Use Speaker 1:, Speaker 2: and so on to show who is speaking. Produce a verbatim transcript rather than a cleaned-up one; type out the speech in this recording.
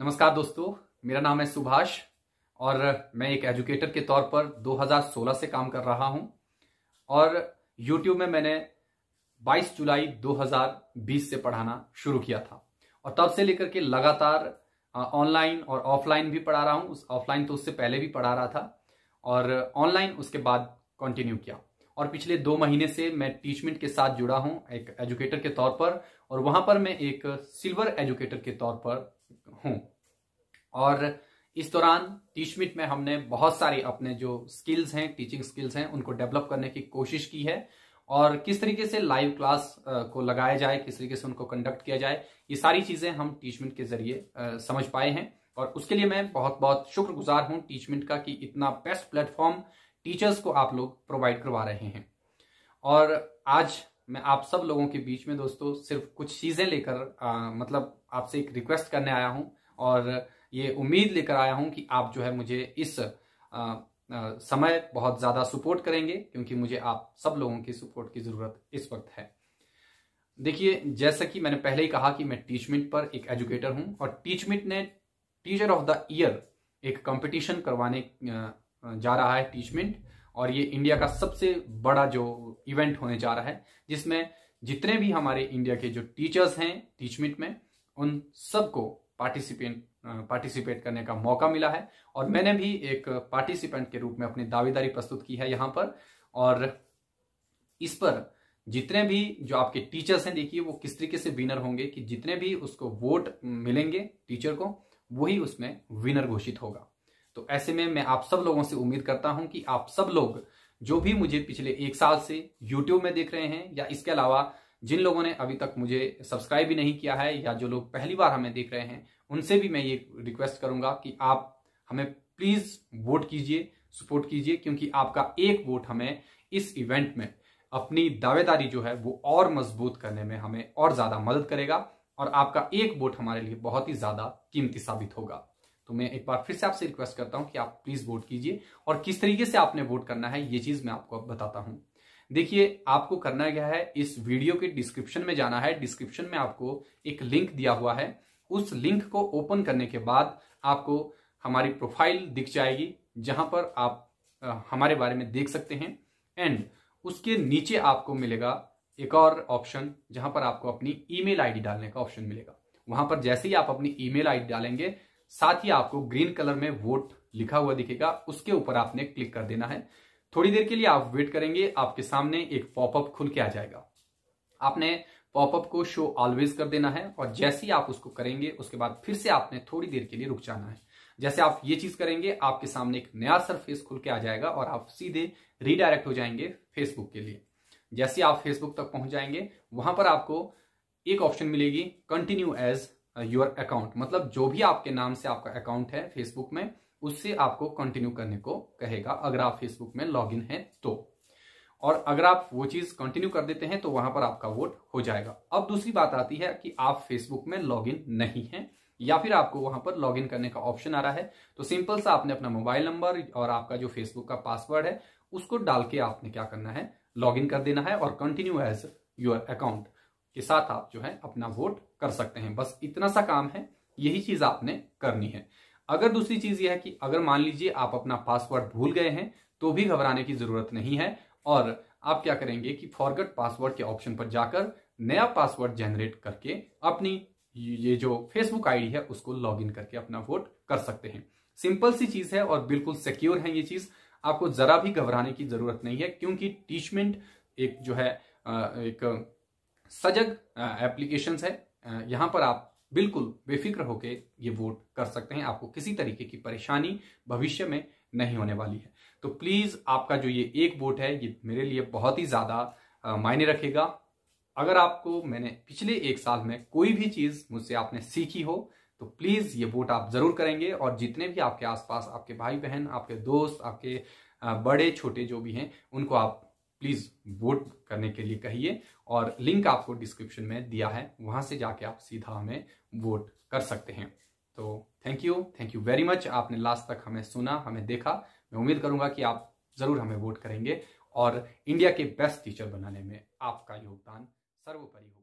Speaker 1: नमस्कार दोस्तों, मेरा नाम है सुभाष और मैं एक एजुकेटर के तौर पर दो हज़ार सोलह से काम कर रहा हूं और YouTube में मैंने बाईस जुलाई दो हज़ार बीस से पढ़ाना शुरू किया था और तब से लेकर के लगातार ऑनलाइन और ऑफलाइन भी पढ़ा रहा हूं। उस ऑफलाइन तो उससे पहले भी पढ़ा रहा था और ऑनलाइन उसके बाद कंटिन्यू किया और पिछले दो महीने से मैं टीचमेंट के साथ जुड़ा हूं एक एजुकेटर के तौर पर और वहां पर मैं एक सिल्वर एजुकेटर के तौर पर हूं। और इस दौरान टीचमेंट में हमने बहुत सारे अपने जो स्किल्स हैं, टीचिंग स्किल्स हैं, उनको डेवलप करने की कोशिश की है और किस तरीके से लाइव क्लास को लगाया जाए, किस तरीके से उनको कंडक्ट किया जाए, ये सारी चीजें हम टीचमेंट के जरिए समझ पाए हैं और उसके लिए मैं बहुत बहुत शुक्रगुजार हूं टीचमेंट का कि इतना बेस्ट प्लेटफॉर्म टीचर्स को आप लोग प्रोवाइड करवा रहे हैं। और आज मैं आप सब लोगों के बीच में दोस्तों सिर्फ कुछ चीजें लेकर मतलब आपसे एक रिक्वेस्ट करने आया हूं और ये उम्मीद लेकर आया हूं कि आप जो है मुझे इस आ, आ, समय बहुत ज्यादा सपोर्ट करेंगे क्योंकि मुझे आप सब लोगों की सपोर्ट की जरूरत इस वक्त है। देखिए, जैसा कि मैंने पहले ही कहा कि मैं टीचमेंट पर एक एजुकेटर हूं और टीचमेंट ने टीचर ऑफ द ईयर एक कंपटीशन करवाने जा रहा है टीचमेंट, और ये इंडिया का सबसे बड़ा जो इवेंट होने जा रहा है जिसमें जितने भी हमारे इंडिया के जो टीचर्स हैं टीचमेंट में उन सबको पार्टिसिपेंट पार्टिसिपेट करने का मौका मिला है और मैंने भी एक पार्टिसिपेंट के रूप में अपनी दावेदारी प्रस्तुत की है यहाँ पर। और इस पर जितने भी जो आपके टीचर्स हैं, देखिए वो किस तरीके से विनर होंगे कि जितने भी उसको वोट मिलेंगे टीचर को वही उसमें विनर घोषित होगा। तो ऐसे में मैं आप सब लोगों से उम्मीद करता हूं कि आप सब लोग जो भी मुझे पिछले एक साल से यूट्यूब में देख रहे हैं या इसके अलावा जिन लोगों ने अभी तक मुझे सब्सक्राइब भी नहीं किया है या जो लोग पहली बार हमें देख रहे हैं, उनसे भी मैं ये रिक्वेस्ट करूंगा कि आप हमें प्लीज वोट कीजिए, सपोर्ट कीजिए, क्योंकि आपका एक वोट हमें इस इवेंट में अपनी दावेदारी जो है वो और मजबूत करने में हमें और ज्यादा मदद करेगा और आपका एक वोट हमारे लिए बहुत ही ज्यादा कीमती साबित होगा। तो मैं एक बार फिर से आपसे रिक्वेस्ट करता हूं कि आप प्लीज वोट कीजिए और किस तरीके से आपने वोट करना है ये चीज मैं आपको अब बताता हूं। देखिए, आपको करना क्या है, इस वीडियो के डिस्क्रिप्शन में जाना है। डिस्क्रिप्शन में आपको एक लिंक दिया हुआ है, उस लिंक को ओपन करने के बाद आपको हमारी प्रोफाइल दिख जाएगी जहां पर आप आ, हमारे बारे में देख सकते हैं। एंड उसके नीचे आपको मिलेगा एक और ऑप्शन जहां पर आपको अपनी ईमेल आईडी डालने का ऑप्शन मिलेगा। वहां पर जैसे ही आप अपनी ईमेल आईडी डालेंगे साथ ही आपको ग्रीन कलर में वोट लिखा हुआ दिखेगा, उसके ऊपर आपने क्लिक कर देना है। थोड़ी देर के लिए आप वेट करेंगे, आपके सामने एक पॉपअप खुल के आ जाएगा। आपने पॉपअप को शो ऑलवेज कर देना है और जैसे ही आप उसको करेंगे उसके बाद फिर से आपने थोड़ी देर के लिए रुक जाना है। जैसे आप ये चीज करेंगे आपके सामने एक नया सरफेस खुल के आ जाएगा और आप सीधे रीडायरेक्ट हो जाएंगे फेसबुक के लिए। जैसे आप फेसबुक तक पहुंच जाएंगे वहां पर आपको एक ऑप्शन मिलेगी कंटिन्यू एज योर अकाउंट, मतलब जो भी आपके नाम से आपका अकाउंट है फेसबुक में उससे आपको कंटिन्यू करने को कहेगा अगर आप फेसबुक में लॉगिन हैं तो। और अगर आप वो चीज कंटिन्यू कर देते हैं तो वहां पर आपका वोट हो जाएगा। अब दूसरी बात आती है कि आप फेसबुक में लॉगिन नहीं हैं या फिर आपको वहां पर लॉगिन करने का ऑप्शन आ रहा है, तो सिंपल सा आपने अपना मोबाइल नंबर और आपका जो फेसबुक का पासवर्ड है उसको डाल के आपने क्या करना है, लॉगिन कर देना है और कंटिन्यू एज योर अकाउंट के साथ आप जो है अपना वोट कर सकते हैं। बस इतना सा काम है, यही चीज आपने करनी है। अगर दूसरी चीज यह है कि अगर मान लीजिए आप अपना पासवर्ड भूल गए हैं तो भी घबराने की जरूरत नहीं है और आप क्या करेंगे कि फॉरगेट पासवर्ड के ऑप्शन पर जाकर नया पासवर्ड जनरेट करके अपनी ये जो फेसबुक आईडी है उसको लॉगिन करके अपना वोट कर सकते हैं। सिंपल सी चीज है और बिल्कुल सिक्योर है ये चीज, आपको जरा भी घबराने की जरूरत नहीं है क्योंकि टीचमेंट एक जो है एक सजग एप्लीकेशन है। यहां पर आप बिल्कुल बेफिक्र होकर ये वोट कर सकते हैं, आपको किसी तरीके की परेशानी भविष्य में नहीं होने वाली है। तो प्लीज आपका जो ये एक वोट है ये मेरे लिए बहुत ही ज्यादा मायने रखेगा। अगर आपको मैंने पिछले एक साल में कोई भी चीज मुझसे आपने सीखी हो तो प्लीज ये वोट आप जरूर करेंगे और जितने भी आपके आसपास आपके भाई बहन, आपके दोस्त, आपके बड़े छोटे जो भी हैं उनको आप प्लीज वोट करने के लिए कहिए और लिंक आपको डिस्क्रिप्शन में दिया है, वहां से जाके आप सीधा हमें वोट कर सकते हैं। तो thank you thank you very much, आपने लास्ट तक हमें सुना, हमें देखा। मैं उम्मीद करूंगा कि आप जरूर हमें वोट करेंगे और इंडिया के बेस्ट टीचर बनाने में आपका योगदान सर्वोपरि होगा।